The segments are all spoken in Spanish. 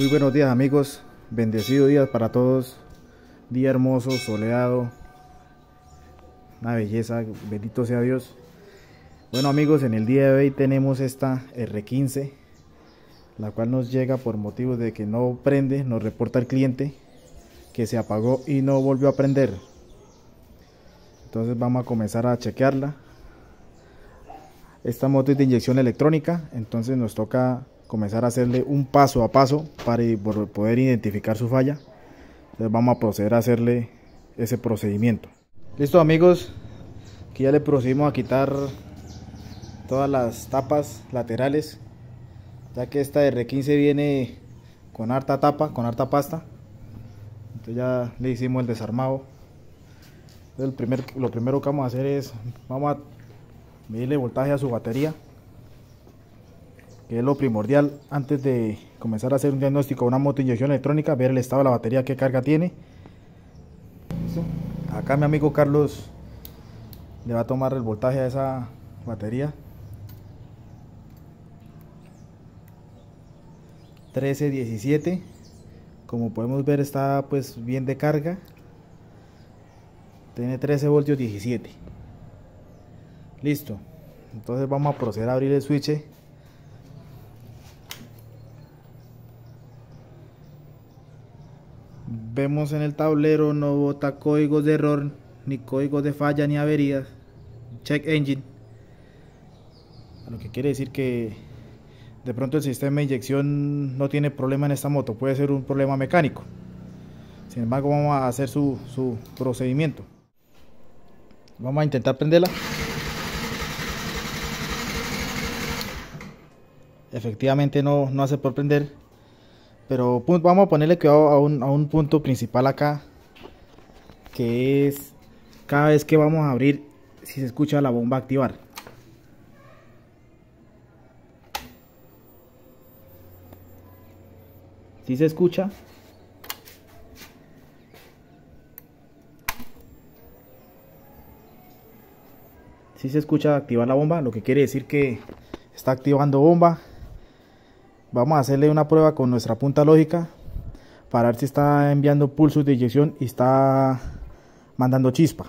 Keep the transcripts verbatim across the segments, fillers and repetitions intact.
Muy buenos días, amigos, bendecido día para todos, día hermoso, soleado, una belleza, bendito sea Dios. Bueno, amigos, en el día de hoy tenemos esta R quince, la cual nos llega por motivos de que no prende. Nos reporta el cliente que se apagó y no volvió a prender. Entonces vamos a comenzar a chequearla. Esta moto es de inyección electrónica, entonces nos toca comenzar a hacerle un paso a paso para poder identificar su falla. Entonces vamos a proceder a hacerle ese procedimiento. Listo, amigos, que ya le procedimos a quitar todas las tapas laterales, ya que esta R quince viene con harta tapa, con harta pasta. Entonces ya le hicimos el desarmado. Entonces el primer, lo primero que vamos a hacer es vamos a medirle voltaje a su batería, que es lo primordial antes de comenzar a hacer un diagnóstico de una moto de inyección electrónica. Ver el estado de la batería, qué carga tiene. ¿Listo? Acá mi amigo Carlos le va a tomar el voltaje a esa batería. trece diecisiete, como podemos ver está pues bien de carga, tiene trece voltios diecisiete. Listo, entonces vamos a proceder a abrir el switch. Vemos en el tablero no bota códigos de error, ni códigos de falla, ni averías. Check engine, lo que quiere decir que de pronto el sistema de inyección no tiene problema en esta moto, puede ser un problema mecánico. Sin embargo, vamos a hacer su, su procedimiento. Vamos a intentar prenderla. Efectivamente no, no hace por prender, pero vamos a ponerle cuidado a un, a un punto principal acá, que es cada vez que vamos a abrir, si se escucha la bomba activar. Si se escucha, si se escucha activar la bomba, lo que quiere decir que está activando bomba. Vamos a hacerle una prueba con nuestra punta lógica para ver si está enviando pulsos de inyección y está mandando chispa.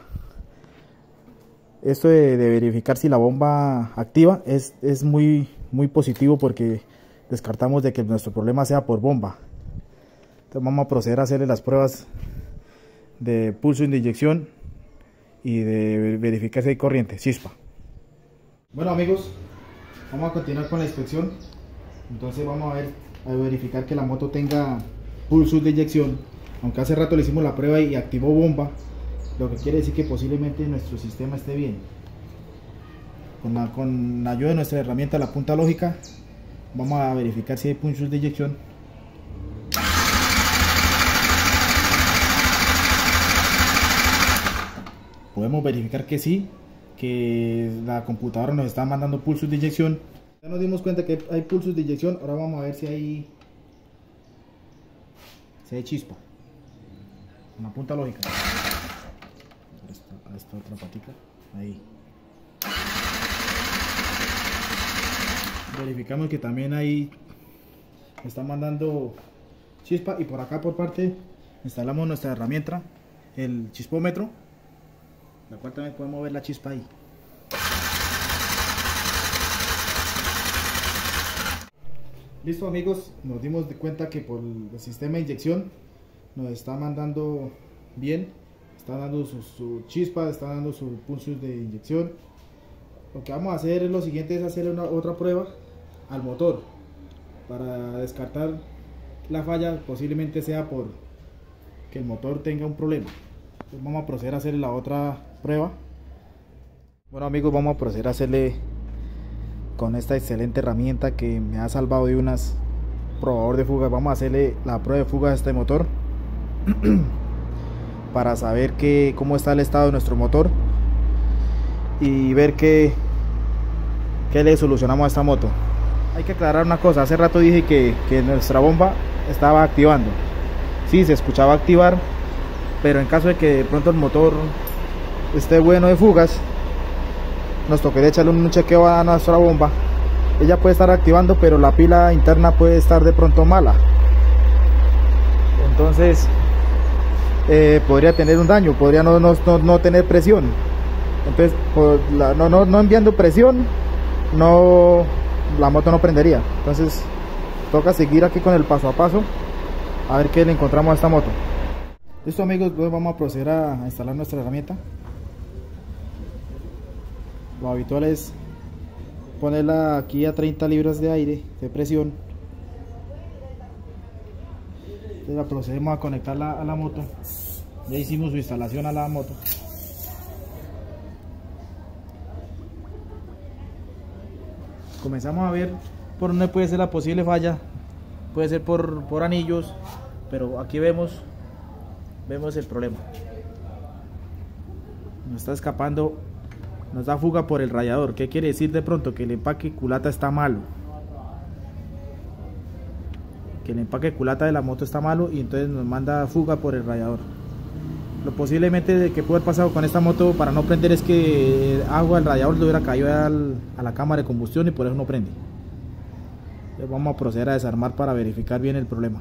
Esto de, de verificar si la bomba activa es, es muy, muy positivo, porque descartamos de que nuestro problema sea por bomba. Entonces vamos a proceder a hacerle las pruebas de pulso de inyección y de verificar si hay corriente, chispa. Bueno, amigos, vamos a continuar con la inspección. Entonces vamos a ver, a verificar que la moto tenga pulsos de inyección. Aunque hace rato le hicimos la prueba y activó bomba, lo que quiere decir que posiblemente nuestro sistema esté bien. Con la, con la ayuda de nuestra herramienta, la punta lógica, vamos a verificar si hay pulsos de inyección. Podemos verificar que sí, que la computadora nos está mandando pulsos de inyección. Ya nos dimos cuenta que hay pulsos de inyección. Ahora vamos a ver si hay si hay chispa. Una punta lógica. A esta otra patica. Ahí. Verificamos que también ahí está mandando chispa. Y por acá por parte instalamos nuestra herramienta, el chispómetro, la cual también podemos ver la chispa ahí. Listo, amigos, nos dimos de cuenta que por el sistema de inyección nos está mandando bien, está dando su, su chispa, está dando sus pulsos de inyección. Lo que vamos a hacer es lo siguiente, es hacer una, otra prueba al motor para descartar la falla. Posiblemente sea por que el motor tenga un problema. Entonces vamos a proceder a hacer la otra prueba. Bueno, amigos, vamos a proceder a hacerle con esta excelente herramienta que me ha salvado de unas probador de fugas. Vamos a hacerle la prueba de fugas a este motor para saber que, cómo está el estado de nuestro motor y ver qué qué le solucionamos a esta moto. Hay que aclarar una cosa, hace rato dije que, que nuestra bomba estaba activando. Sí, se escuchaba activar, pero en caso de que de pronto el motor esté bueno de fugas, nos tocaría echarle un chequeo a nuestra bomba. Ella puede estar activando, pero la pila interna puede estar de pronto mala. entonces eh, podría tener un daño, podría no, no, no, no tener presión. Entonces por la, no, no, no enviando presión, no, la moto no prendería. Entonces toca seguir aquí con el paso a paso a ver qué le encontramos a esta moto. Listo amigos, pues vamos a proceder a instalar nuestra herramienta. Lo habitual es ponerla aquí a treinta libras de aire de presión. Entonces la procedemos a conectarla a la moto. Ya hicimos su instalación a la moto. Comenzamos a ver por dónde puede ser la posible falla. Puede ser por, por anillos, pero aquí vemos vemos el problema. Nos está escapando, nos da fuga por el radiador. ¿Qué quiere decir de pronto? Que el empaque culata está malo, que el empaque culata de la moto está malo y entonces nos manda fuga por el radiador. Lo posiblemente que puede haber pasado con esta moto para no prender es que agua del radiador le hubiera caído al, a la cámara de combustión y por eso no prende. Entonces vamos a proceder a desarmar para verificar bien el problema.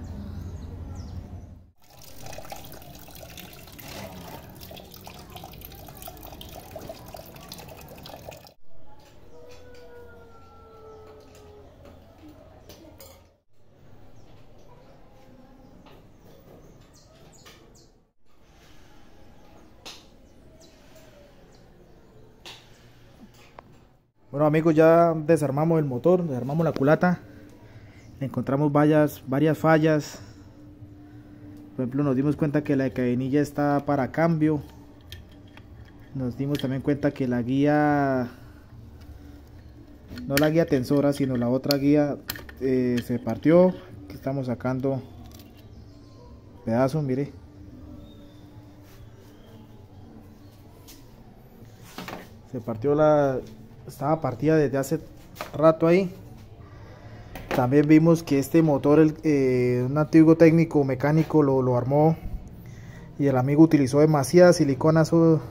Bueno amigos, ya desarmamos el motor, desarmamos la culata, encontramos varias, varias fallas. Por ejemplo, nos dimos cuenta que la cadenilla está para cambio. Nos dimos también cuenta que la guía, no la guía tensora, sino la otra guía eh, se partió. Aquí estamos sacando pedazos, mire. Se partió la... estaba partida desde hace rato ahí. También vimos que este motor, el, eh, un antiguo técnico mecánico lo, lo armó y el amigo utilizó demasiada silicona. Eso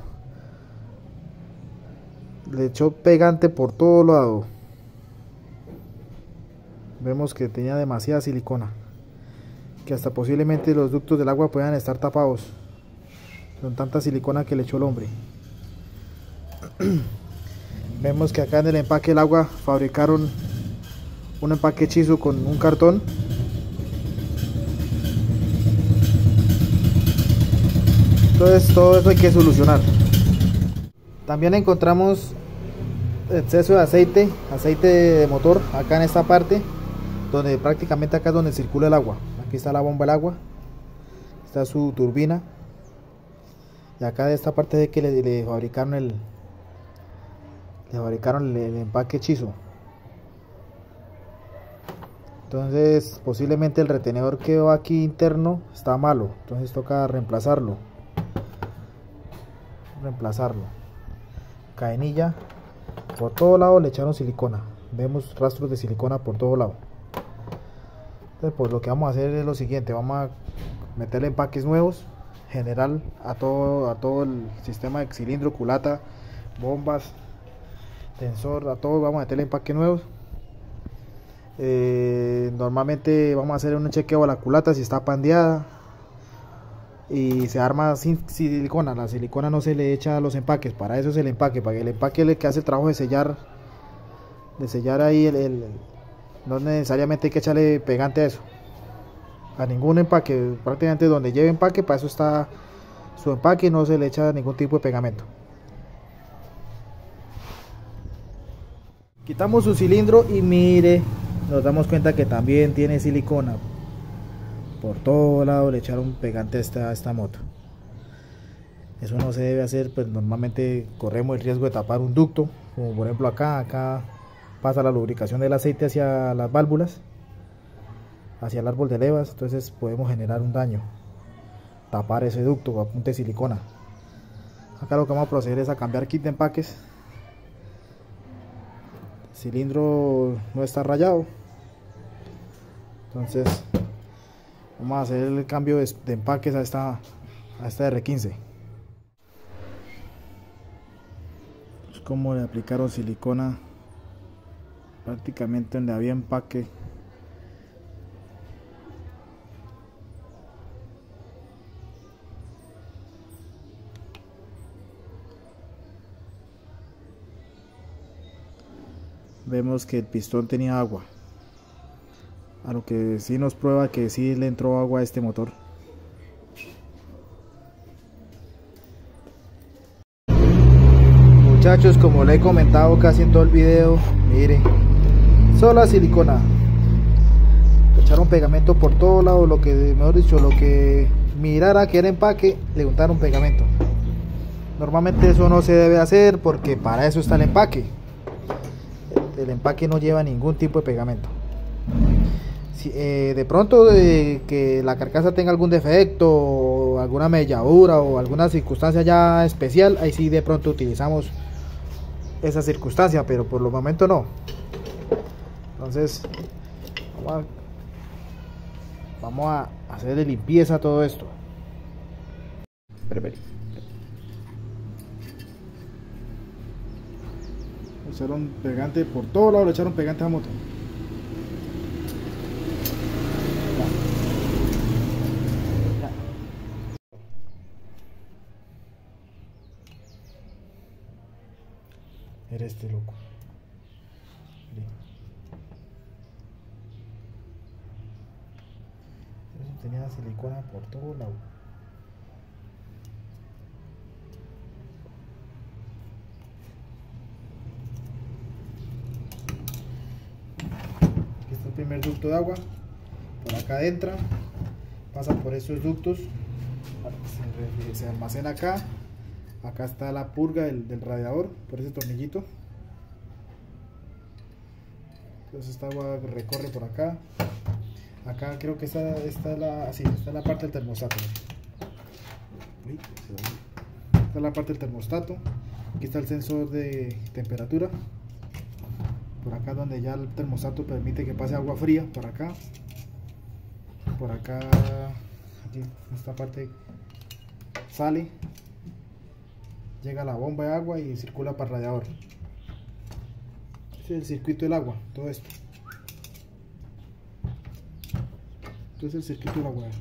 le echó pegante por todo lado. Vemos que tenía demasiada silicona, que hasta posiblemente los ductos del agua puedan estar tapados con tanta silicona que le echó el hombre. Vemos que acá en el empaque del agua fabricaron un empaque hechizo con un cartón. Entonces todo eso hay que solucionar. También encontramos exceso de aceite, aceite de motor acá en esta parte, donde prácticamente acá es donde circula el agua. Aquí está la bomba del agua, está su turbina, y acá de esta parte de que le, le fabricaron el le fabricaron el, el empaque hechizo. Entonces posiblemente el retenedor que va aquí interno está malo, entonces toca reemplazarlo reemplazarlo cadenilla por todo lado, le echaron silicona, vemos rastros de silicona por todo lado. Entonces pues lo que vamos a hacer es lo siguiente: vamos a meterle empaques nuevos general a todo a todo el sistema de cilindro, culata, bombas, tensor, a todo vamos a meterle empaques nuevos. Eh, normalmente vamos a hacer un chequeo a la culata si está pandeada y se arma sin silicona. La silicona no se le echa a los empaques, para eso es el empaque, para que el empaque es el que hace el trabajo de sellar, de sellar ahí el, el, no necesariamente hay que echarle pegante a eso, a ningún empaque, prácticamente donde lleve empaque, para eso está su empaque, no se le echa ningún tipo de pegamento. Quitamos su cilindro y mire, nos damos cuenta que también tiene silicona por todo lado. Le echaron pegante a esta, a esta moto. Eso no se debe hacer, pues normalmente corremos el riesgo de tapar un ducto, como por ejemplo acá, acá pasa la lubricación del aceite hacia las válvulas, hacia el árbol de levas, entonces podemos generar un daño, tapar ese ducto a punta de silicona. Acá lo que vamos a proceder es a cambiar kit de empaques. El cilindro no está rayado, entonces vamos a hacer el cambio de, de empaques a esta, a esta R quince. Es como le aplicaron silicona prácticamente donde había empaque. vemos que el pistón tenía agua, a lo que sí nos prueba que sí le entró agua a este motor. Muchachos, como le he comentado casi en todo el video, miren, solo silicona, le echaron pegamento por todo lado, lo que mejor dicho, lo que mirara que era empaque, le untaron pegamento. Normalmente eso no se debe hacer porque para eso está el empaque. El empaque no lleva ningún tipo de pegamento. Si, eh, de pronto de que la carcasa tenga algún defecto o alguna melladura o alguna circunstancia ya especial, ahí sí de pronto utilizamos esa circunstancia, pero por el momento no. Entonces vamos a, vamos a hacerle limpieza a todo esto. Perfecto. Echaron pegante por todos lados, le echaron pegante a la moto. Ya. Ya. Era este loco. Eso tenía la silicona por todos lados. Aquí está el primer ducto de agua. Por acá entra, pasa por esos ductos, se, se almacena acá. Acá está la purga del, del radiador, por ese tornillito. Entonces esta agua recorre por acá. Acá creo que esta, esta, es, la, sí, esta es la parte del termostato. Uy, esta es la parte del termostato. Aquí está el sensor de temperatura. Por acá donde ya el termostato permite que pase agua fría. Por acá. Por acá. Aquí esta parte sale. Llega la bomba de agua y circula para el radiador. Este es el circuito del agua, todo esto. Este es el circuito del agua.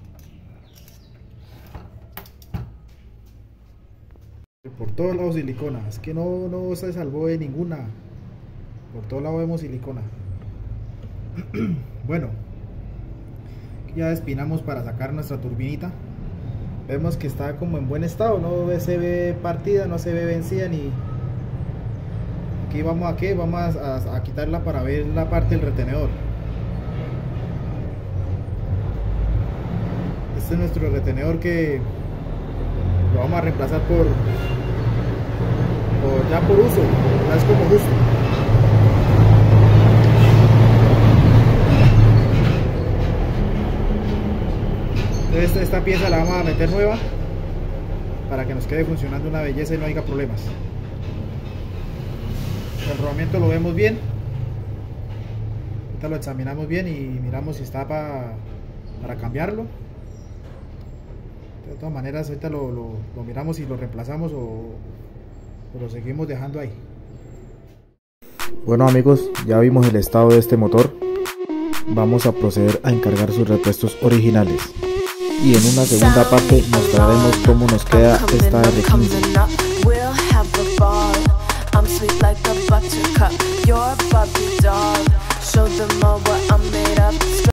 Por todos lados silicona, es que no, no se salvó de ninguna. Por todos lados vemos silicona. Bueno, ya despinamos para sacar nuestra turbinita. Vemos que está como en buen estado, no se ve partida, no se ve vencida ni. Aquí vamos a qué, vamos a, a, a quitarla para ver la parte del retenedor. Este es nuestro retenedor que lo vamos a reemplazar por, por ya por uso, ya es como justo. Entonces esta pieza la vamos a meter nueva para que nos quede funcionando una belleza y no haya problemas. El rodamiento lo vemos bien. Ahorita lo examinamos bien y miramos si está para, para cambiarlo. De todas maneras ahorita lo, lo, lo miramos si lo reemplazamos o, o lo seguimos dejando ahí. Bueno amigos, ya vimos el estado de este motor. Vamos a proceder a encargar sus repuestos originales. Y en una segunda parte mostraremos cómo nos queda esta R quince. I'm sweet like a buttercup, you're Barbie doll.